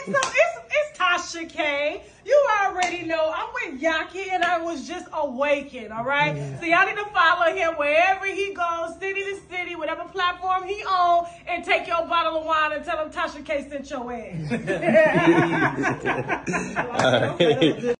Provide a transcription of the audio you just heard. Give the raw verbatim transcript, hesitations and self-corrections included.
so it's, it's Tasha K. You already know I'm with Yahki and I was just awakened, all right? Yeah. So y'all need to follow him wherever he goes, city to city, whatever platform he on, and take your bottle of wine and tell him Tasha K sent your ass.